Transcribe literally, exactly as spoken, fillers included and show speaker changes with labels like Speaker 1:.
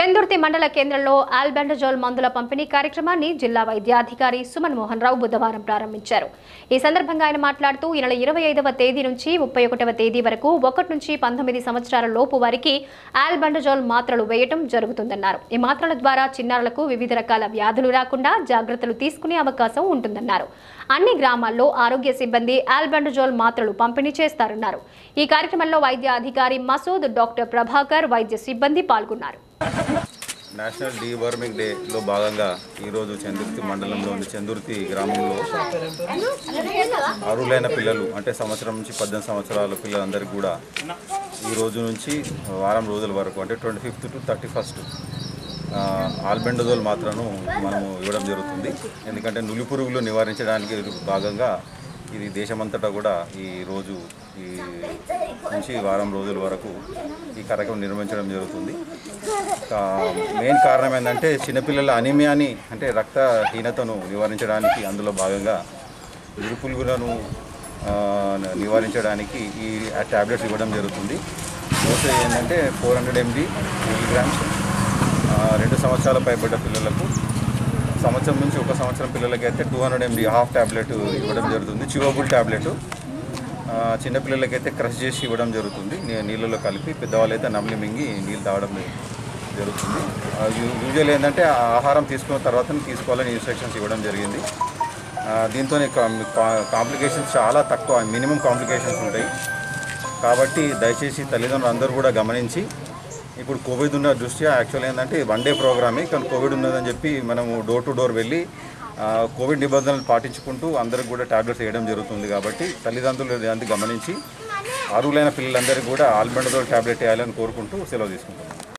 Speaker 1: చందుర్తి మండల కేంద్రంలో ఆల్బెండజోల్ మందుల పంపిణీ కార్యక్రమాన్ని జిల్లా వైద్యాధికారి సుమన్ మోహన్ రావు బుధవారం ప్రారంభించారు. ఈ సందర్భంగా ఆయన మాట్లాడుతూ ఈ నెల ఇరవై ఐదవ తేదీ నుంచి ముప్పై ఒకటవ తేదీ వరకు ఒకటి నుంచి పంతొమ్మిది సంవత్సరాల లోపు వారికి ఆల్బెండజోల్ మాత్రలు వేయటం జరుగుతుందన్నారు. ఈ మాత్రల ద్వారా చిన్నారులకు వివిధ రకాల వ్యాధులు రాకుండా జాగ్రత్తలు తీసుకునే అవకాశం ఉంటుందన్నారు. అన్ని గ్రామాల్లో ఆరోగ్య సిబ్బంది ఆల్బెండజోల్ మాత్రలు పంపిణీ చేస్తారన్నారు. ఈ కార్యక్రమంలో వైద్య అధికారి మసూద్, డాక్టర్ ప్రభాకర్, వైద్య సిబ్బంది పాల్గొన్నారు.
Speaker 2: నేషనల్ డీవర్మింగ్ డేలో భాగంగా ఈరోజు చందుర్తి మండలంలోని చందుర్తి గ్రామంలో అర్హులైన పిల్లలు అంటే సంవత్సరం నుంచి పద్దెనిమిది సంవత్సరాల పిల్లలందరికీ కూడా ఈ రోజు నుంచి వారం రోజుల వరకు అంటే twenty fifth to thirty first albendazole మాత్రను మనము ఇవ్వడం జరుగుతుంది. ఎందుకంటే నులి పురుగులు నివారించడానికి భాగంగా ఇది దేశమంతటా కూడా ఈ రోజు ఈ నుంచి వారం రోజుల వరకు ఈ కార్యక్రమం నిర్వహించడం జరుగుతుంది. మెయిన్ కారణం ఏంటంటే చిన్నపిల్లల అనీమియాని అంటే రక్తహీనతను నివారించడానికి అందులో భాగంగా నులి పురుగులను నివారించడానికి ఈ ట్యాబ్లెట్స్ ఇవ్వడం జరుగుతుంది. డోసేజ్ ఏంటంటే ఫోర్ హండ్రెడ్ ఎంజీ మిలీగ్రామ్స్ రెండు సంవత్సరాల పైబడ్డ పిల్లలకు, సంవత్సరం నుంచి ఒక సంవత్సరం పిల్లలకి అయితే two hundred mg half tablet ఇవ్వడం జరుగుతుంది. చివబుల్ ట్యాబ్లెట్ చిన్నపిల్లలకైతే క్రష్ చేసి ఇవ్వడం జరుగుతుంది, నీళ్ళలో కలిపి. పెద్దవాళ్ళు అయితే నమిలి మింగి నీళ్ళు తాగడం జరుగుతుంది. యూజువల్ ఏంటంటే ఆహారం తీసుకున్న తర్వాత తీసుకోవాలని ఇన్స్ట్రక్షన్స్ ఇవ్వడం జరిగింది. దీంతో కాంప్లికేషన్స్ చాలా తక్కువ, మినిమం కాంప్లికేషన్స్ ఉంటాయి. కాబట్టి దయచేసి తల్లిదండ్రులు అందరూ కూడా గమనించి, ఇప్పుడు కోవిడ్ ఉన్న దృష్ట్యా యాక్చువల్ ఏంటంటే వన్ డే ప్రోగ్రామే, కానీ కోవిడ్ ఉన్నదని చెప్పి మనము డోర్ టు డోర్ వెళ్ళి కోవిడ్ నిబంధనలు పాటించుకుంటూ అందరికి కూడా ట్యాబ్లెట్స్ వేయడం జరుగుతుంది. కాబట్టి తల్లిదండ్రులు దాన్ని గమనించి అర్హులైన పిల్లలందరికీ కూడా ఆల్బెండజోల్ ట్యాబ్లెట్ వేయాలని కోరుకుంటూ సెలవు తీసుకుంటాం.